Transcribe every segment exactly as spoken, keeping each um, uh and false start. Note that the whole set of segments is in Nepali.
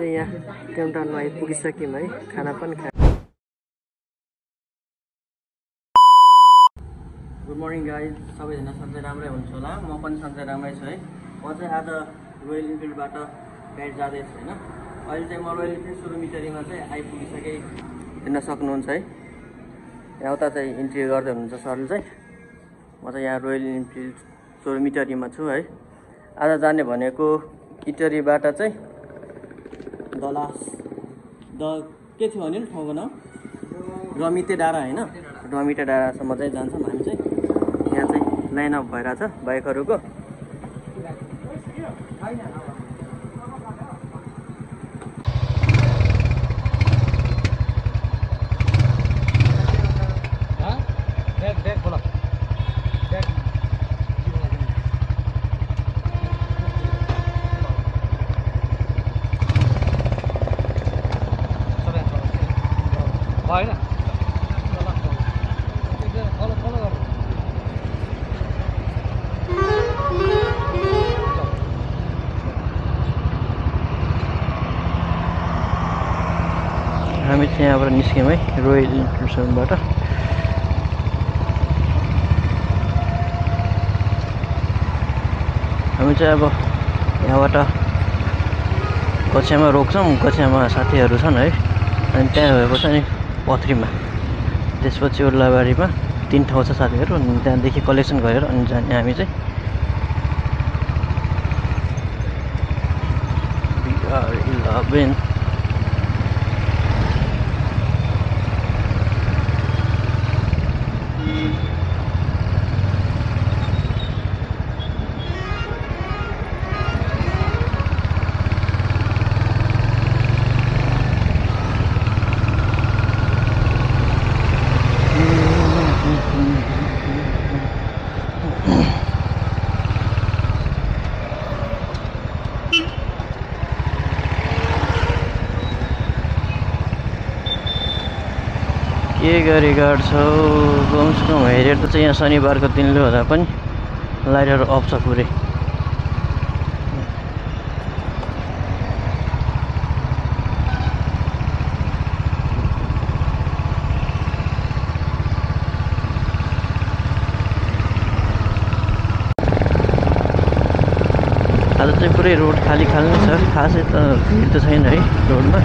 चाहिँ यहाँ क्याम्पटाउनमा आइपुगिसक्यौँ है, खाना पनि खा। गुड मर्निङ गाइज, सबैजना सधैँ राम्रै हुन्छ होला। म पनि सधैँ राम्रै छु है। म चाहिँ आज रोयल इनफिल्डबाट गाइड जाँदैछु होइन। अहिले चाहिँ म रोयल इनफिल्ड सुरु मिटरीमा चाहिँ आइपुगिसकेँ, हेर्न सक्नुहुन्छ है। यहाँ उता चाहिँ इन्ट्री गर्दै हुनुहुन्छ सरले चाहिँ। म चाहिँ यहाँ रोयल इनफिल्ड सुरु मिटरीमा छु है। आज जाने भनेको इटरीबाट चाहिँ दलास द के थियो भने ठाउँको नाम रमिते डाँडा होइन, रमिते डाँडासम्म चाहिँ जान्छौँ हामी चाहिँ। यहाँ चाहिँ लाइन अप भइरहेछ बाइकहरूको। हामी चाहिँ यहाँबाट निस्क्यौँ है रोयल इन्फिल्डबाट। हामी चाहिँ अब यहाँबाट कक्षामा रोक्छौँ, कक्षामा साथीहरू छन् है। अनि त्यहाँ भएपछि अनि पथरीमा, त्यसपछि उर्लाबारीमा तिन ठाउँ छ साथीहरू। अनि त्यहाँदेखि कलेक्सन गरेर अनि जाने हामी चाहिँ। बिआर इलेभेन के गरी गाड्छौ? कमसेकम हेरेर त चाहिँ यहाँ शनिबारको दिनले हुँदा पनि लाइटहरू अफ छ पुरै। आज चाहिँ पुरै रोड खाली खाली नै छ, खासै त भिड त छैन है रोडमा।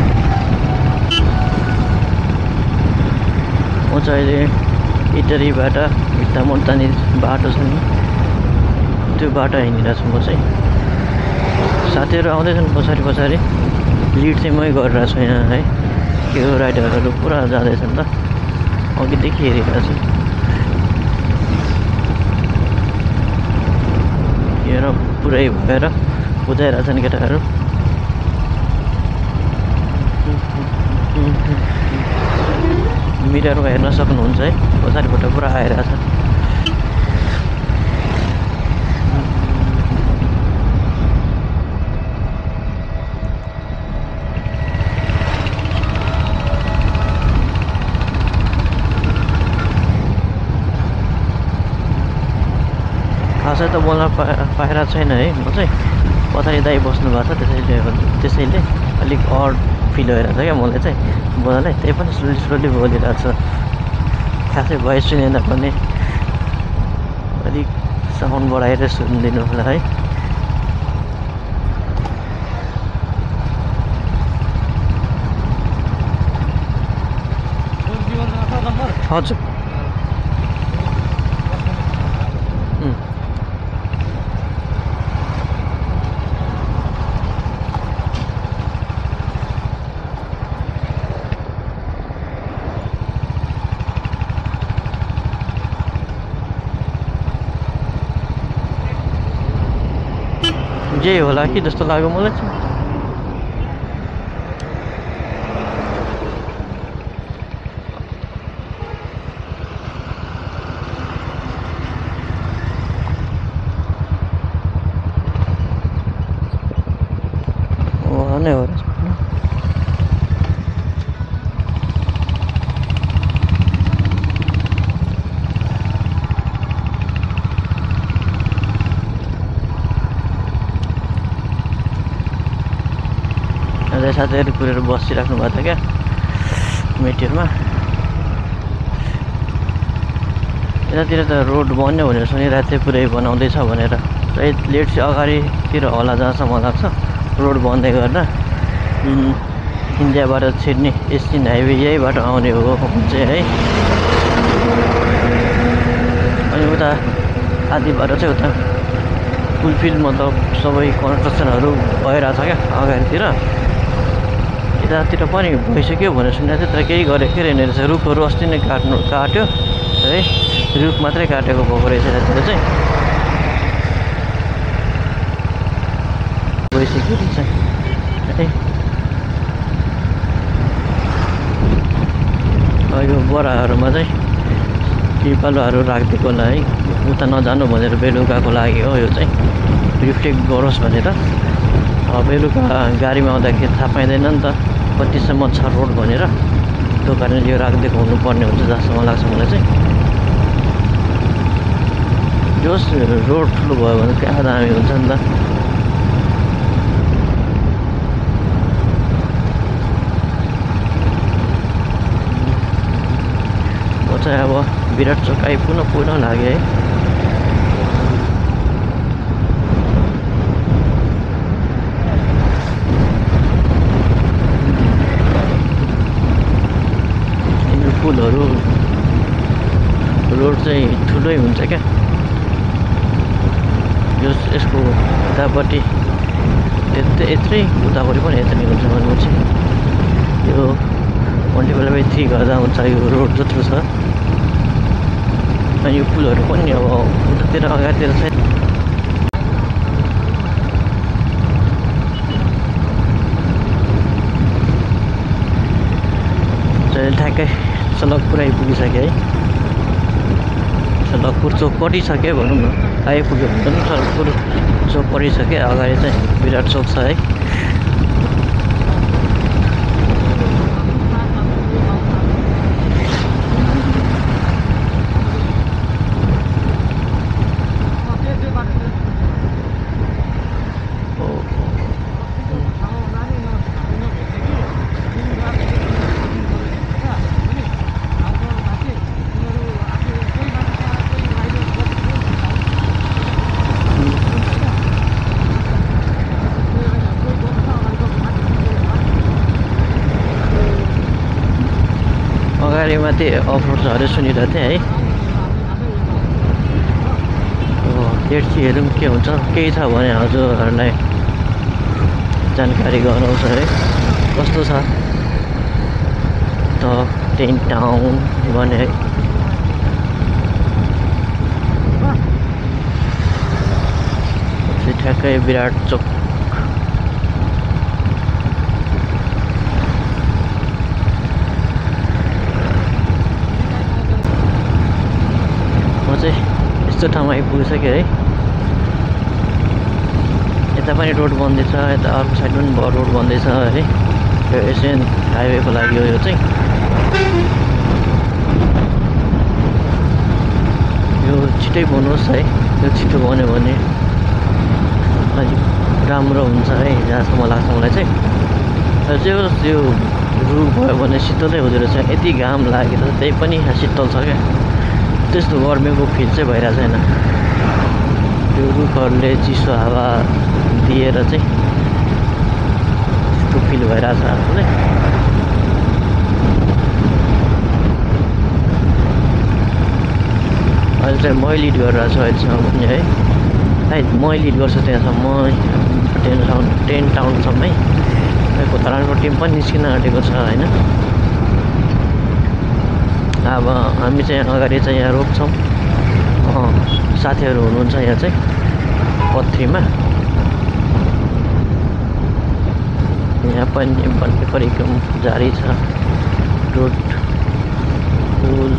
म चाहिँ अहिले इटरीबाट भित्तामोड जाने बाटो छ नि, त्यो बाटो हिँडिरहेको छु म चाहिँ। साथीहरू आउँदैछन् पछाडि पछाडि, लिड चाहिँ मै गरिरहेको छु यहाँ है। त्यो राइडरहरू पुरा जाँदैछन् त, अघिदेखि हेरिरहेको छु। हेर पुरै भएर बुझाइरहेछन् केटाहरू। मिररमा हेर्न सक्नुहुन्छ है, पछाडिबाट पुरा आइरहेछ। खासै त बोल्न पा पाइरहेको छैन है म चाहिँ। पछाडि दाइ बस्नु भएको छ, त्यसैले त्यसैले अलिक अड फिल भइरहेको छ क्या मलाई चाहिँ बोल्नलाई। त्यही पनि स्लोली स्लोली बोलिरहेको छ। खासै भोइस सुनेन भने अलिक साउन्ड बढाएर सुनिदिनु होला है। हजुर जे होला कि जस्तो लाग्यो मलाई चाहिँ। नै हो साथीहरू पुरेर बसिराख्नु भएको थियो क्या मेटिरमा। यतातिर त रोड बन्यो भनेर सुनिरहेको थिएँ, पुरै बनाउँदैछ भनेर। सायद लेट चाहिँ अगाडितिर होला जहाँसम्म लाग्छ, रोड बन्दै गर्दा। इन्डियाबाट छिर्ने एसियन हाइवे यहीबाट आउने हो चाहिँ है। अनि उता आदिबाट चाहिँ उता फुलफिल मतलब सबै कन्स्ट्रक्सनहरू भइरहेछ क्या अगाडितिर। यतातिर पनि भइसक्यो भनेर सुनेको थियो, तर केही गरेको थिएन रहेछ। रुखहरू अस्ति नै काट्नु काट्यो है, रुख मात्रै काटेको भएको रहेछ यतातिर चाहिँ। भइसक्यो रहेछ है। यो बोराहरूमा चाहिँ टिपालुहरू राखिदिएको होला है, उता नजानु भनेर बेलुकाको लागि हो। यो चाहिँ रिफ्लेक्ट गरोस् भनेर। बेलुका गाडीमा आउँदाखेरि थाहा पाइँदैन नि त कतिसम्म छ रोड भनेर, त्यो कारणले यो राखिदिएको हुनुपर्ने हुन्छ जहाँसम्म लाग्छ मलाई चाहिँ। जस रोड ठुलो भयो भने क्या दामी हुन्छ नि त। म चाहिँ अब विराट चोक आइपुग्न पुग्न लाग्यो है। फुलहरू रोड चाहिँ ठुलै हुन्छ क्या। यो यसको उतापट्टि त्यस्तै यत्रै, उतापट्टि पनि यत्रै हुन्छ भनेपछि यो मल्टिपल बाई थ्री गर्दा हुन्छ यो रोड जत्रो छ। अनि यो फुलहरू पनि अब उतातिर अगाडितिर चाहिँ ठ्याक्कै सलकपुर आइपुगिसक्यो है। सलकपुर चोक पटिसक्यो भनौँ न, आइपुग्यो भने पनि सलकपुर चोक पटिसक्यो। अगाडि चाहिँ विराट चोक छ है। अगाडिमा त्यही अफरोड छ अरे सुनिरहेको थिएँ है। डेट चाहिँ हेरौँ के हुन्छ, केही छ भने हजुरहरूलाई जानकारी गराउँछ है। कस्तो छ त टेन टाउन भने है। ठ्याक्कै विराट चोक। यस्तो ठाउँमा आइपुगिसक्यो है। यता पनि रोड बन्दैछ, यता अर्को साइड पनि रोड बन्दैछ है। यो एसियन हाइवेको लागि हो यो चाहिँ। यो छिटै बनाओस् है, यो छिटो बन्यो भने अलिक राम्रो हुन्छ है जहाँसम्म लाग्छ मलाई चाहिँ। र जो यो रुख भयो भने शीतलै हुँदो रहेछ। यति घाम लागेर त्यही पनि शीतल छ क्या, त्यस्तो गर्मीको फिल चाहिँ भइरहेको छैन। त्यो रुखहरूले चिसो हावा दिएर चाहिँ त्यस्तो फिल भइरहेछ आफूलाई। अहिले चाहिँ मै लिड गरिरहेको छु अहिलेसम्म पनि है। सायद मै लिड गर्छु त्यहाँसम्म टेन टाउन टेन टाउनसम्मै। खोतारानको टिम पनि निस्किन आँटेको छ होइन। अब हामी चाहिँ अगाडि चाहिँ यहाँ रोक्छौँ। साथीहरू हुनुहुन्छ यहाँ चाहिँ पथ्रीमा। यहाँ पनि भन्ने परिक्रम जारी छ। रोड पुल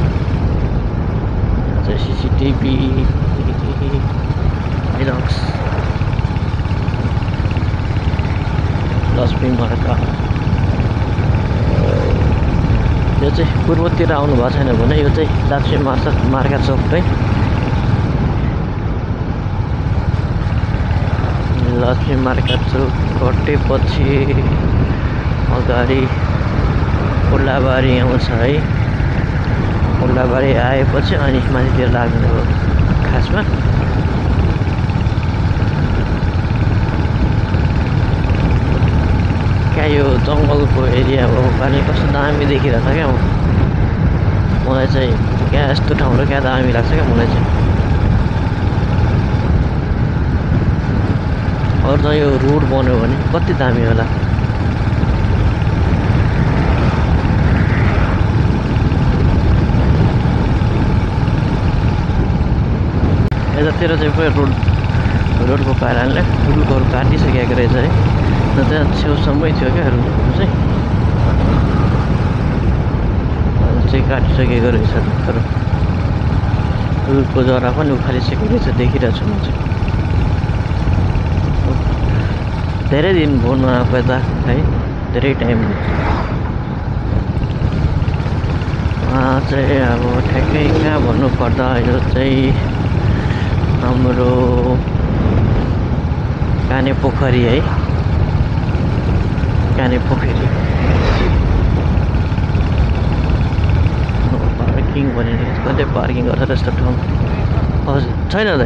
चाहिँ सिसिटिभी आइलक्स लक्ष्मी मार्का। यो चाहिँ पूर्वतिर आउनु भएको छैन भने यो चाहिँ लक्ष्मी मार्का मार्का चोक है। लक्ष्मी मार्केट चौक कटेपछि अगाडि कोलाबारी आउँछ है। कोलाबारी आएपछि अनि माथितिर लाग्ने हो खासमा। क्या यो जङ्गलको एरिया हो पानी कस्तो दामी देखिरहेको छ क्या मलाई चाहिँ। क्या यस्तो ठाउँहरू क्या दामी लाग्छ क्या मलाई चाहिँ। अरू त यो रोड बन्यो भने कति दामी होला। यतातिर चाहिँ पुरै रोड रोडको कारणले रुखहरू काटिसकेको रहेछ है। न त्यहाँ छेउसम्मै थियो क्या रुखहरू चाहिँ चाहिँ काटिसकेको रहेछ। तर रुखको जरा पनि उखालिसकेको रहेछ देखिरहेको छु म चाहिँ। धेरै दिन भयो नआएको यता है, धेरै टाइम भयो। चाहिँ अब ठ्याक्कै कहाँ भन्नुपर्दा यो चाहिँ हाम्रो काने पोखरी है, काने पोखरी पार्किङ भनेर कतै पार्किङ गर्छ त्यस्तो ठाउँ हजुर छैन त।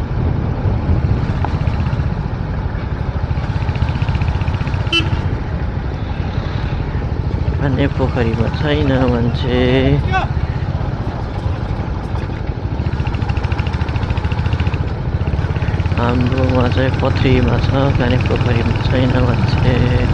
काने पोखरीमा छैन मान्छे। हाम्रोमा चाहिँ पथरीमा छ, काने पोखरीमा छैन मान्छे।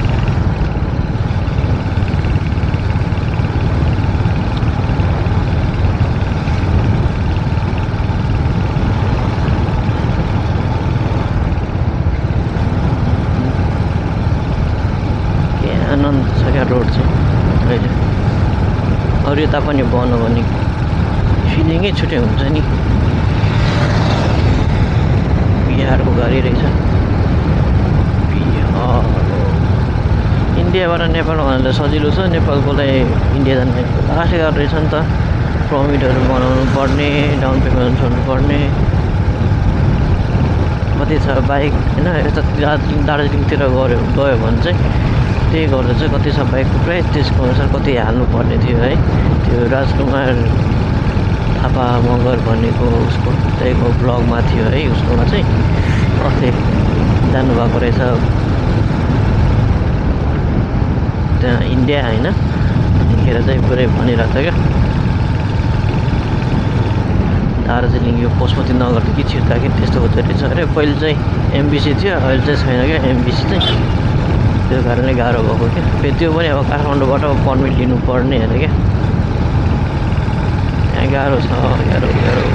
के आनन्द छ क्या रोड चाहिँ अहिले। अरू यता पनि बन्यो भने फिलिङै छुट्टै हुन्छ नि। बिहारको गाडी रहेछ, बिहार इन्डियाबाट नेपाल भन्दा सजिलो छ, नेपालकोलाई इन्डिया जाने आशा गरेर रहेछ नि त। पर्मिटहरू बनाउनु पर्ने, डाउन पेमेन्ट छोड्नु पर्ने कति छ। बाइक होइन यता दार्जिलिङ दार्जिलिङतिर गऱ्यो गयो भने चाहिँ त्यही गर्दा चाहिँ कति छ बाइकको प्राइस त्यसको अनुसार कति हाल्नु पर्ने थियो है। त्यो राजकुमार थापा मगर भनेको उसको त्यहीको ब्लगमा थियो है। उसकोमा चाहिँ अस्ति जानुभएको रहेछ त्यहाँ इन्डिया होइन, त्यतिखेर चाहिँ पुरै भनिरहेको थियो क्या दार्जिलिङ यो पशुपति नगरदेखि छिर्दाखेरि त्यस्तो हुँदो रहेछ अरे। पहिले चाहिँ एमबिसी थियो, अहिले चाहिँ छैन क्या एमबिसी चाहिँ। त्यो कारणले गाह्रो भएको क्या। फेरि त्यो पनि अब काठमाडौँबाट पर्मिट लिनुपर्ने अरे क्या। यहाँ गाह्रो छ, गाह्रो गाह्रो।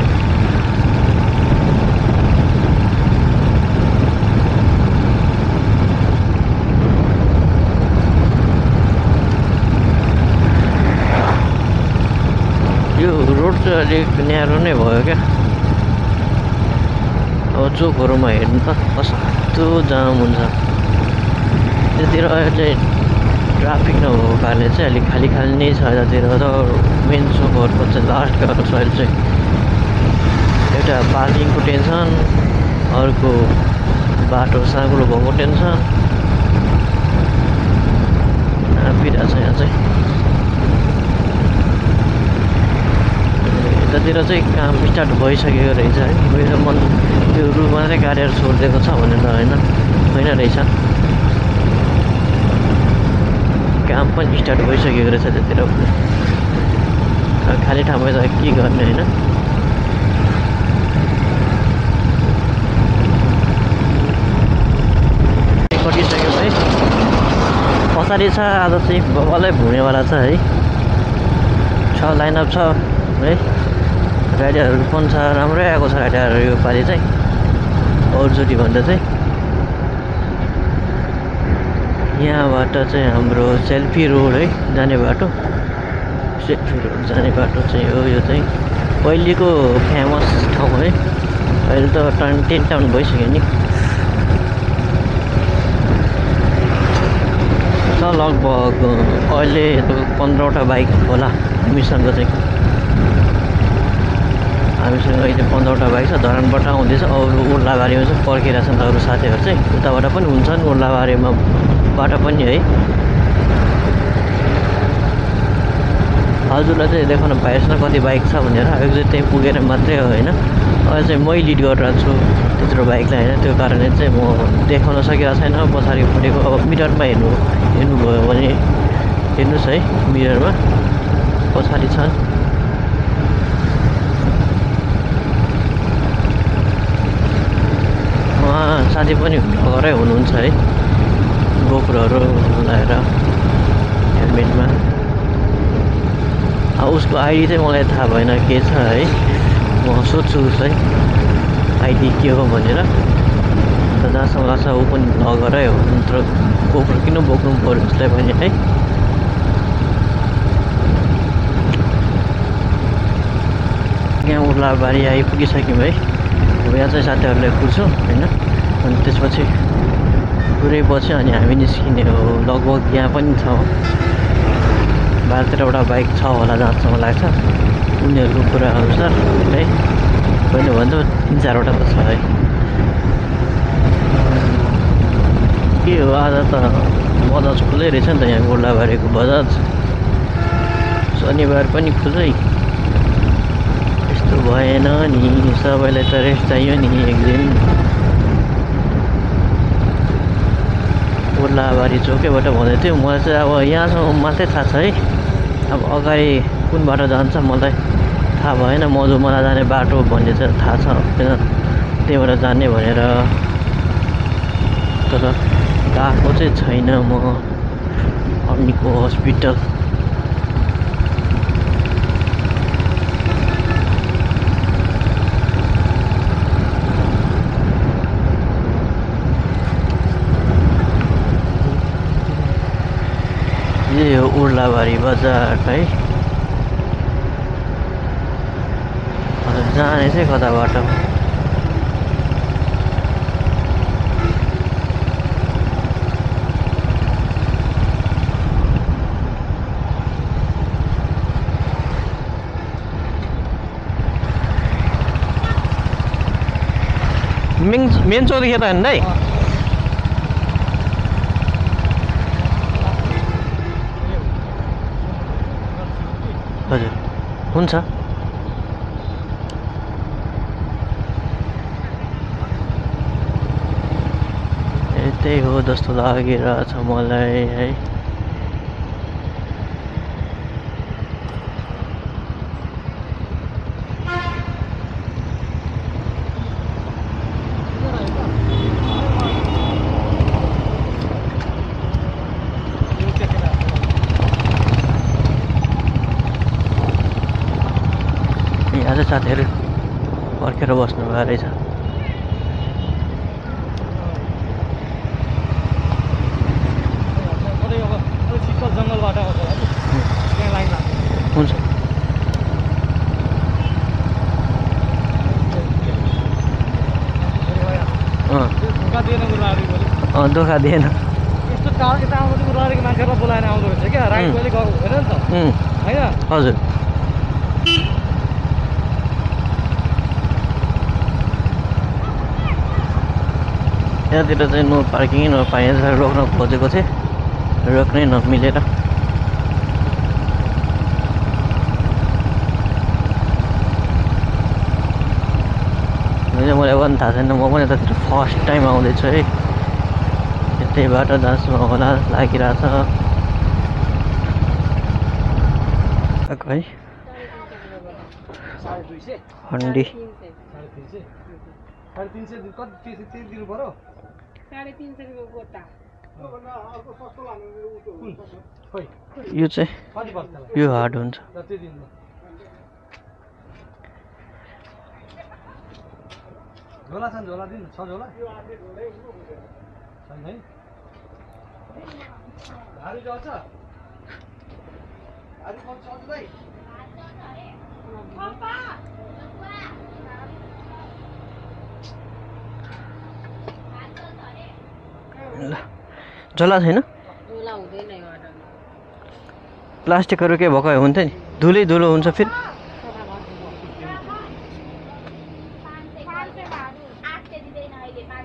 यो रोड चाहिँ अलिक न्यारो नै भयो क्या। अब चोकहरूमा हेर्नु त कस्तो जाम हुन्छ। त्यतिर अहिले ट्राफिक नभएको कारणले चाहिँ अलिक खाली खाली नै छ यतातिर। त मेन चोकहरूको चाहिँ लास्ट गएको छ अहिले चाहिँ। एउटा पार्किङको टेन्सन, अर्को बाटो साँग्लो भएको टेन्सन आपिरहेको छ यहाँ चाहिँ। यतातिर चाहिँ काम स्टार्ट भइसकेको रहेछ है। मेरो मन त्यो रुख मात्रै काटेर छोडिदिएको छ भनेर होइन, होइन रहेछ। काम पनि स्टार्ट भइसकेको रहेछ त्यतिर। खाली ठाउँमा त के गर्ने होइन। कटिसक्यो है। पछाडि छ आज चाहिँ बल्लै भुनेवाला छ है। छ लाइनअप छ है। राइडरहरू पनि छ, राम्रै आएको छ राइडरहरू यो पालि चाहिँ अरूचोटि भन्दा चाहिँ। यहाँबाट चाहिँ हाम्रो सेल्फी रोड है जाने बाटो, सेल्फी रोड जाने बाटो चाहिँ हो यो चाहिँ। पहिलेको फेमस ठाउँ है, अहिले त टाउन टेन टाउन भइसक्यो नि। छ लगभग अहिले पन्ध्रवटा बाइक होला हामीसँग चाहिँ। हामीसँग अहिले पन्ध्रवटा बाइक छ। धरानबाट आउँदैछ, अरू ओर्लाबारीमा चाहिँ पर्खिरहेछन् अरू साथीहरू चाहिँ। उताबाट पनि हुन्छन् ओर्लाबारीमा बाट पनि है। हजुरलाई चाहिँ देखाउन पाएछ कति बाइक छ भनेर। एकचोटि त्यहीँ पुगेर मात्रै हो होइन। अहिले चाहिँ मै लिड गरिरहेको छु त्यत्रो बाइकलाई होइन। त्यो कारणले चाहिँ म देखाउन सकिरहेको छैन पछाडि परेको। अब मिररमा हेर्नु हेर्नुभयो भने हेर्नुहोस् है, मिररमा पछाडि छन्। उहाँ साथी पनि भर्खरै हुनुहुन्छ है, गोप्रोहरू लगाएर हेलमेटमा। अब उसको आइडी चाहिँ मलाई थाहा भएन के छ है। म सोध्छु उसलाई आइडी के हो भनेर। अन्त जहाँसम्म लाग्छ ऊ पनि भ्लगरै हो, नत्र गोप्रो किन बोक्नु पऱ्यो उसलाई पनि है। यहाँ ओर्लाबारी आइपुगिसक्यौँ है। अब यहाँ चाहिँ साथीहरूलाई कुर्छु होइन। अनि त्यसपछि पुरै पछि अनि हामी निस्किने हो। लगभग यहाँ पनि छ बाह्र तेह्रवटा बाइक छ होला जहाँसम्म लाग्छ उनीहरूको कुरा अनुसार है। होइन भन्दा तिन चारवटा त छ है। के हो आज त बजाज खुल्लै रहेछ नि त यहाँ ओर्लाबारीको बजाज। शनिबार पनि खुल्लै। यस्तो भएन नि, सबैलाई त रेस्ट चाहियो नि एक दिन। ओर्लाबारी चौकैबाट भन्दै थियो। मलाई चाहिँ अब यहाँसम्म मात्रै थाहा छ है। अब अगाडि कुन बाटो जान्छ मलाई थाहा भएन। मधुमला जाने बाटो भन्ने चाहिँ थाहा छ किन त्यहीँबाट जाने भनेर। तर गएको चाहिँ छैन म अनिको हस्पिटल। यही हो ओर्लाबारी बजार है। हजुर जाने चाहिँ कता बाटो? मेन मेन चौकदेखि यता हेर्नु है। हजुर हुन्छ। यतै हो जस्तो लागिरहेछ मलाई है। आज साथीहरू पर्खेर बस्नु भएको रहेछ। हुन्छ अँ धोका दिएन। यस्तो यता आउँदा उनीहरूको मान्छेहरूलाई बोलाएर आउँदो रहेछ क्या। राइट मैले गएको होइन नि त होइन। हजुर यहाँतिर चाहिँ नो पार्किङ नपाइन्छ। रोक्न खोजेको थिएँ, रोक्नै नमिलेर। मलाई पनि थाहा छैन, म पनि यतातिर फर्स्ट टाइम आउँदैछु है। यतै बाटो जहाँसम्म होला लागिरहेछ है। हन्डी साढे तिन सय कति त्यति दिनु पर्यो? साढे तिन सय रुपियाँ गोटा। यो चाहिँ यो हार्ड हुन्छ। झोला छ झोला दिनु छ झोला छैन है। भारी चल्छ भारी चल्छ दाइ। झोला छैन? प्लास्टिकहरू के भएको हुन्थ्यो नि, धुलै धुलो हुन्छ फेरि।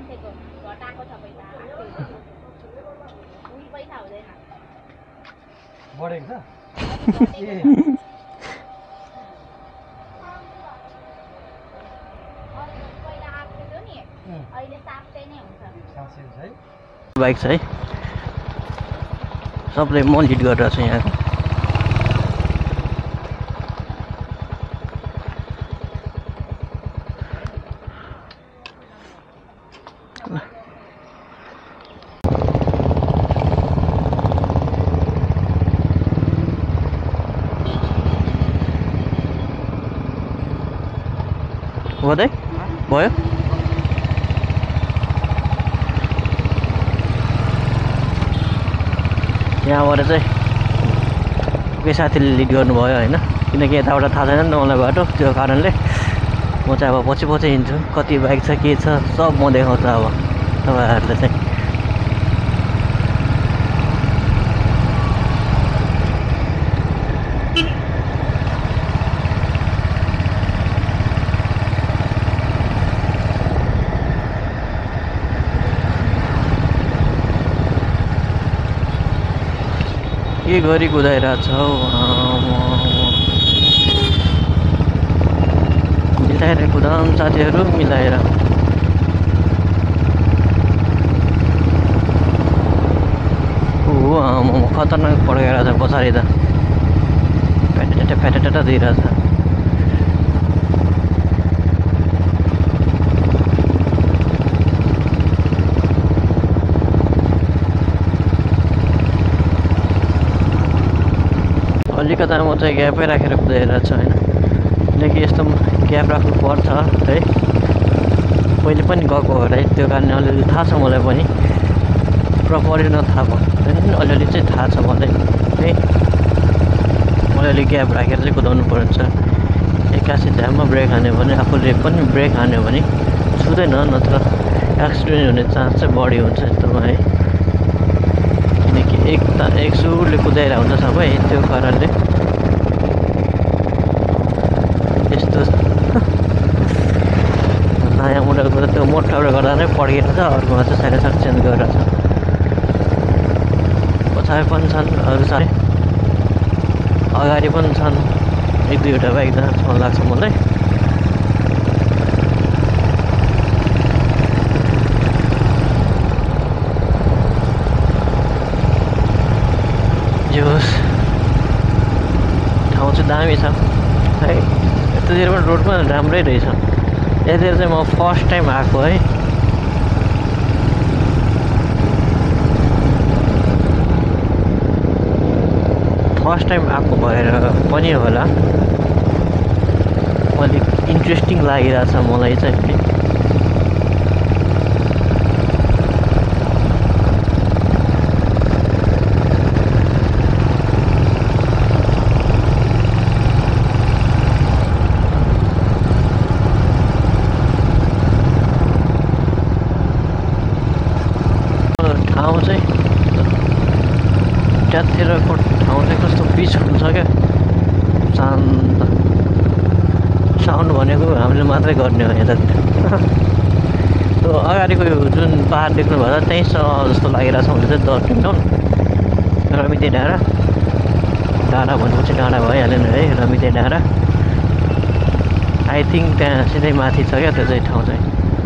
मान्छेको घटाएको छ पैसा उही पैसा हुँदैन बढेको छ पहिला आएको थियो नि अहिले सात सय नै हुन्छ बाइक छ है सबले म लिड गरेर छु यहाँको गर्दै भयो यहाँबाट चाहिँ कोही साथीले लिड गर्नुभयो होइन किनकि यताबाट थाहा छैन नि त मलाई बाटो त्यो कारणले म चाहिँ अब पछि पछि हिँड्छु कति बाइक छ के छ सब म देखाउँछु अब तपाईँहरूले चाहिँ के गरी कुदाइरहेछौ मिलाएर कुदाउँ साथीहरू मिलाएर ओ खतरनाक पड्काइरहेछ पछाडि त फ्याटेटा फ्याटेटा दिइरहेछ अलिकता म चाहिँ ग्यापै राखेर कुदाइरहेको छु होइन किनकि यस्तो ग्याप राख्नु पर्छ है पहिले पनि गएको हो है त्यो कारणले अलिअलि थाहा छ मलाई पनि प्रपरली नथाहा भयो अलिअलि चाहिँ थाहा छ मलाई है अलिअलि ग्याप राखेर चाहिँ कुदाउनु पर्छ एक्कासी ध्यानमा ब्रेक हान्यो भने आफूले पनि ब्रेक हान्यो भने छुँदैन नत्र एक्सिडेन्ट हुने चान्स चाहिँ बढी हुन्छ यस्तोमा है किनकि एक त एक सुरले कुदाइरहेको हुन्छ सबै त्यो कारणले यस्तो नयाँ मोडलको त त्यो मोटरले गर्दा नै पड्किएको छ अर्कोमा चाहिँ साइलेन्सर चेन्ज गरेर छ पछाडि पनि छन् अरू साह्रै अगाडि पनि छन् एक दुईवटा बाइक जस्तो लाग्छ मलाई जोस् ठाउँ चाहिँ दामी छ है यतातिर पनि रोड पनि राम्रै रहेछ यतातिर चाहिँ म फर्स्ट टाइम आएको है फर्स्ट टाइम आएको भएर पनि होला अलिक इन्ट्रेस्टिङ लागिरहेछ मलाई चाहिँ ठाउँ चाहिँ त्यहाँतिरको ठाउँ चाहिँ कस्तो पिसफुल छ क्या शान्त साउन्ड भनेको हामीले मात्रै गर्ने हो यतातिर त्यो अगाडिको यो जुन पाहाड देख्नु भयो त्यहीँ छ जस्तो लागिरहेछ भने चाहिँ दर्टिङ टाउन रमिते डाँडा डाँडा भनेपछि डाँडा भइहाल्यो नि है रमिते डाँडा आई थिङ्क त्यहाँ सिधै माथि छ क्या त्यो चाहिँ ठाउँ चाहिँ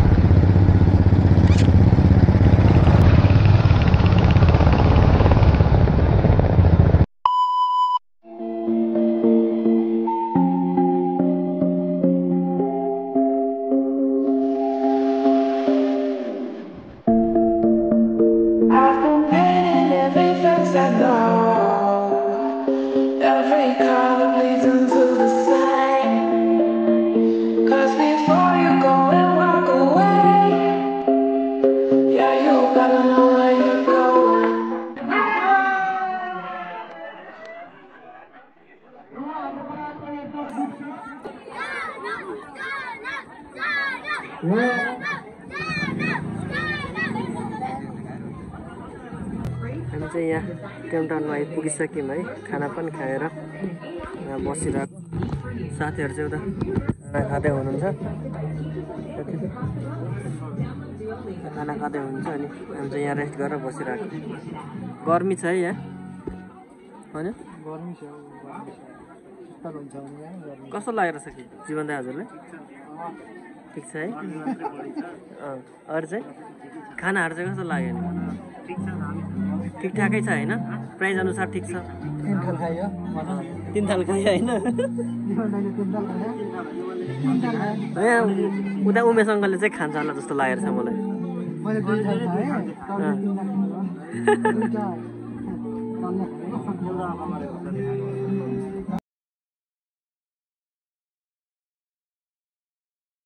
हामी चाहिँ यहाँ टेम्टाउनमा आइपुगिसक्यौँ है खाना पनि खाएर यहाँ बसिरहेको साथीहरू चाहिँ उता खाना खाँदै हुनुहुन्छ खाना खाँदै हुन्छ अनि हामी चाहिँ यहाँ रेस्ट गरेर बसिरहेको गर्मी छ है यहाँ होइन गर्मी छ गर्मी छ भने यहाँ गर्मी कस्तो लागेर छ जीवन दाइ हजुरलाई ठिक छ है अँ अरू चाहिँ खानाहरू चाहिँ कस्तो लाग्यो नि ठिकठाकै छ होइन प्राइस अनुसार ठिक छ तिन थाल खायो तिन थाल खायो होइन तिन थाल खायो यहाँ उता उमेश अङ्कलले चाहिँ खान्छ होला जस्तो लागेको छ मलाई मैले दुई थाल खाएँ अँ। दुईटा डल्ले खाएँ